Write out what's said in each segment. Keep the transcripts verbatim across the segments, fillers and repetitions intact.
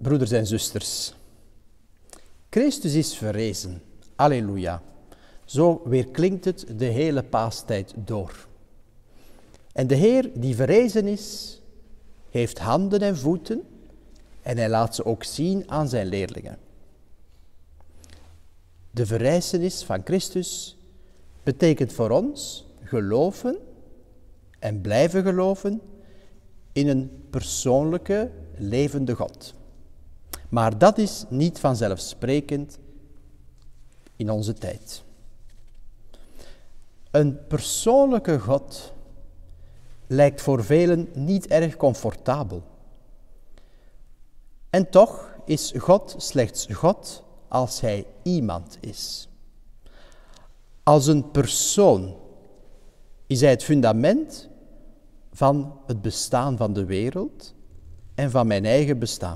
Broeders en zusters, Christus is verrezen. Alleluia. Zo weerklinkt het de hele paastijd door. En de Heer die verrezen is, heeft handen en voeten en hij laat ze ook zien aan zijn leerlingen. De verrijzenis van Christus betekent voor ons geloven en blijven geloven in een persoonlijke, levende God. Maar dat is niet vanzelfsprekend in onze tijd. Een persoonlijke God lijkt voor velen niet erg comfortabel. En toch is God slechts God als hij iemand is. Als een persoon is hij het fundament van het bestaan van de wereld en van mijn eigen bestaan.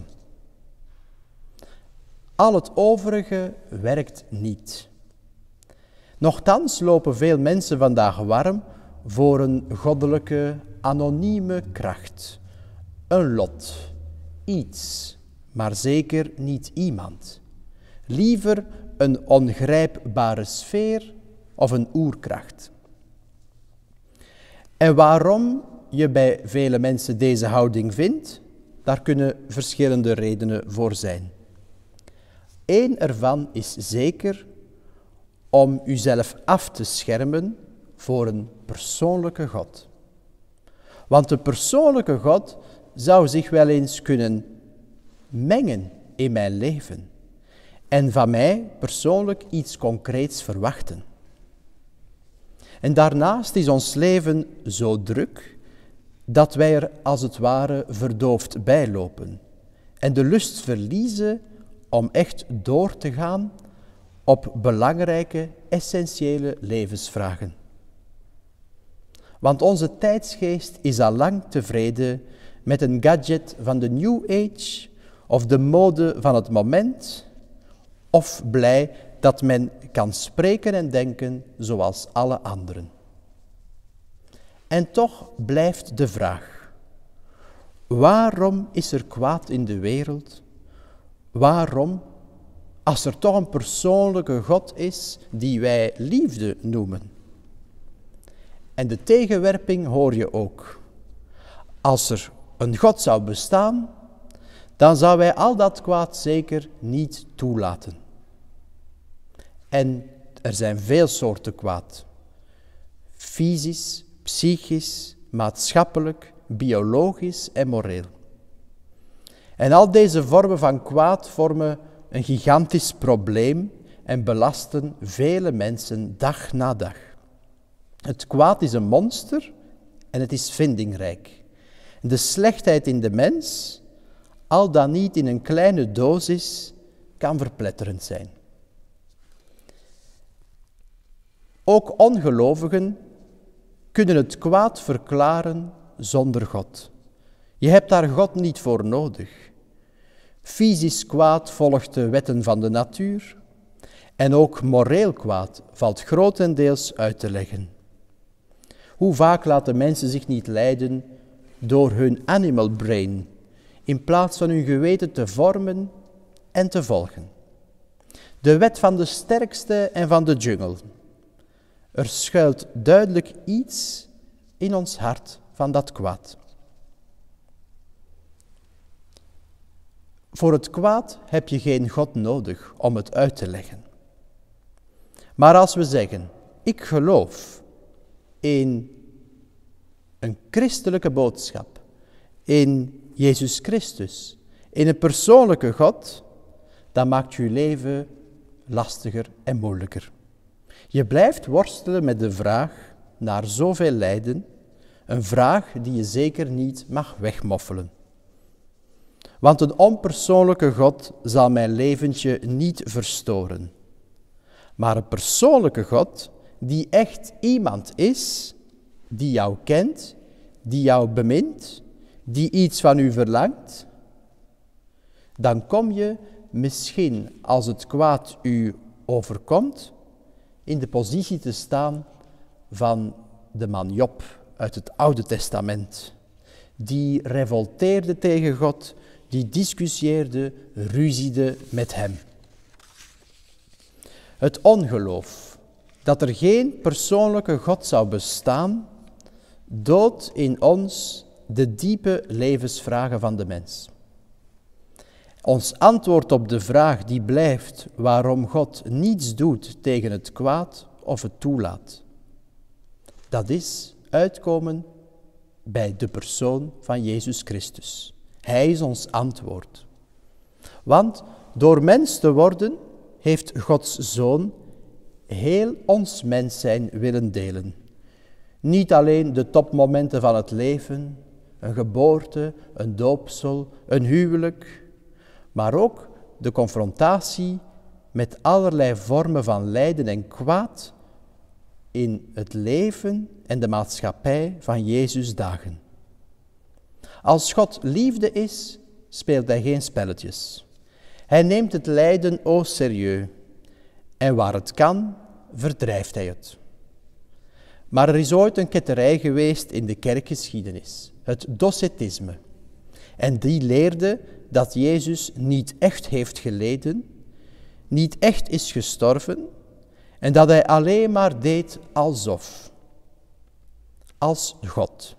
Al het overige werkt niet. Nochtans lopen veel mensen vandaag warm voor een goddelijke, anonieme kracht. Een lot, iets, maar zeker niet iemand. Liever een ongrijpbare sfeer of een oerkracht. En waarom je bij vele mensen deze houding vindt, daar kunnen verschillende redenen voor zijn. Eén ervan is zeker om uzelf af te schermen voor een persoonlijke God. Want de persoonlijke God zou zich wel eens kunnen mengen in mijn leven en van mij persoonlijk iets concreets verwachten. En daarnaast is ons leven zo druk dat wij er als het ware verdoofd bij lopen en de lust verliezen om echt door te gaan op belangrijke, essentiële levensvragen. Want onze tijdsgeest is al lang tevreden met een gadget van de New Age of de mode van het moment, of blij dat men kan spreken en denken zoals alle anderen. En toch blijft de vraag: waarom is er kwaad in de wereld? Waarom, als er toch een persoonlijke God is die wij liefde noemen? En de tegenwerping hoor je ook. Als er een God zou bestaan, dan zou wij al dat kwaad zeker niet toelaten. En er zijn veel soorten kwaad. Fysisch, psychisch, maatschappelijk, biologisch en moreel. En al deze vormen van kwaad vormen een gigantisch probleem en belasten vele mensen dag na dag. Het kwaad is een monster en het is vindingrijk. De slechtheid in de mens, al dan niet in een kleine dosis, kan verpletterend zijn. Ook ongelovigen kunnen het kwaad verklaren zonder God. Je hebt daar God niet voor nodig. Fysisch kwaad volgt de wetten van de natuur en ook moreel kwaad valt grotendeels uit te leggen. Hoe vaak laten mensen zich niet leiden door hun animal brain, in plaats van hun geweten te vormen en te volgen. De wet van de sterkste en van de jungle. Er schuilt duidelijk iets in ons hart van dat kwaad. Voor het kwaad heb je geen God nodig om het uit te leggen. Maar als we zeggen, ik geloof in een christelijke boodschap, in Jezus Christus, in een persoonlijke God, dan maakt je leven lastiger en moeilijker. Je blijft worstelen met de vraag naar zoveel lijden, een vraag die je zeker niet mag wegmoffelen. Want een onpersoonlijke God zal mijn leventje niet verstoren. Maar een persoonlijke God die echt iemand is, die jou kent, die jou bemint, die iets van u verlangt, dan kom je misschien, als het kwaad u overkomt, in de positie te staan van de man Job uit het Oude Testament. Die revolteerde tegen God die discussieerde, ruziede met hem. Het ongeloof dat er geen persoonlijke God zou bestaan, doodt in ons de diepe levensvragen van de mens. Ons antwoord op de vraag die blijft waarom God niets doet tegen het kwaad of het toelaat, dat is uitkomen bij de persoon van Jezus Christus. Hij is ons antwoord. Want door mens te worden, heeft Gods Zoon heel ons mens zijn willen delen. Niet alleen de topmomenten van het leven, een geboorte, een doopsel, een huwelijk, maar ook de confrontatie met allerlei vormen van lijden en kwaad in het leven en de maatschappij van Jezus' dagen. Als God liefde is, speelt hij geen spelletjes. Hij neemt het lijden au sérieux en waar het kan, verdrijft hij het. Maar er is ooit een ketterij geweest in de kerkgeschiedenis, het docetisme. En die leerde dat Jezus niet echt heeft geleden, niet echt is gestorven en dat hij alleen maar deed alsof, als God.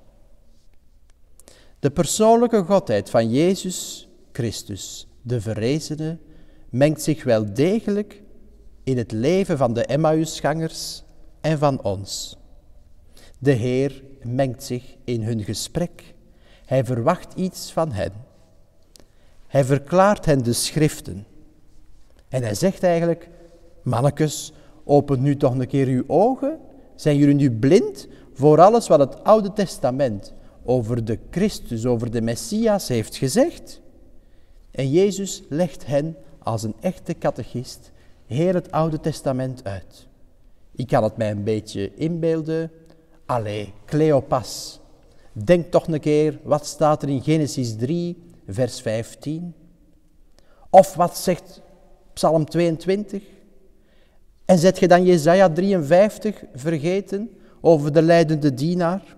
De persoonlijke godheid van Jezus Christus, de verrezene, mengt zich wel degelijk in het leven van de Emmausgangers en van ons. De Heer mengt zich in hun gesprek. Hij verwacht iets van hen. Hij verklaart hen de schriften. En hij zegt eigenlijk, mannekes, open nu toch een keer uw ogen. Zijn jullie nu blind voor alles wat het Oude Testament over de Christus, over de Messias heeft gezegd? En Jezus legt hen als een echte catechist heel het Oude Testament uit. Ik kan het mij een beetje inbeelden. Allee, Cleopas, denk toch een keer, wat staat er in Genesis drie, vers vijftien? Of wat zegt Psalm tweeëntwintig? En zet je dan Jesaja drieënvijftig vergeten over de lijdende dienaar?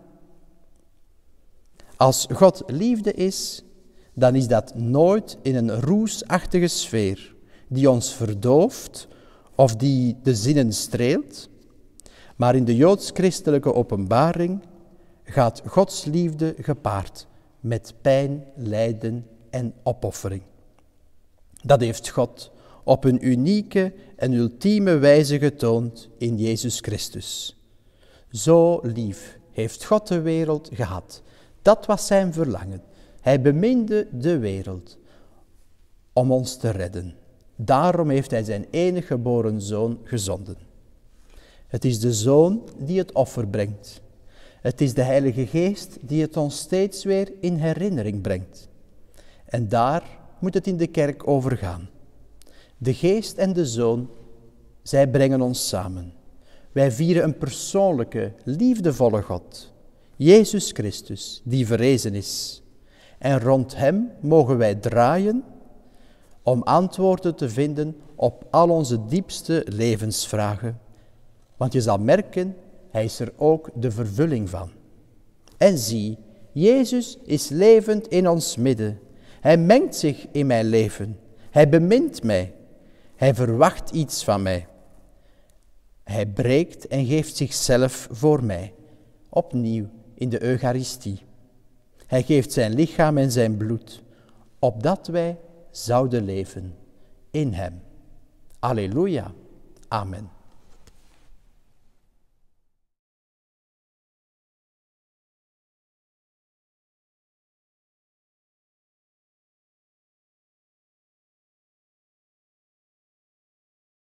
Als God liefde is, dan is dat nooit in een roesachtige sfeer die ons verdooft of die de zinnen streelt. Maar in de joods-christelijke openbaring gaat Gods liefde gepaard met pijn, lijden en opoffering. Dat heeft God op een unieke en ultieme wijze getoond in Jezus Christus. Zo lief heeft God de wereld gehad. Dat was zijn verlangen. Hij beminde de wereld om ons te redden. Daarom heeft hij zijn enige geboren zoon gezonden. Het is de Zoon die het offer brengt. Het is de Heilige Geest die het ons steeds weer in herinnering brengt. En daar moet het in de kerk over gaan. De Geest en de Zoon, zij brengen ons samen. Wij vieren een persoonlijke, liefdevolle God, Jezus Christus, die verrezen is. En rond hem mogen wij draaien om antwoorden te vinden op al onze diepste levensvragen. Want je zal merken, hij is er ook de vervulling van. En zie, Jezus is levend in ons midden. Hij mengt zich in mijn leven. Hij bemint mij. Hij verwacht iets van mij. Hij breekt en geeft zichzelf voor mij. Opnieuw in de Eucharistie. Hij geeft zijn lichaam en zijn bloed, opdat wij zouden leven in hem. Alleluia. Amen.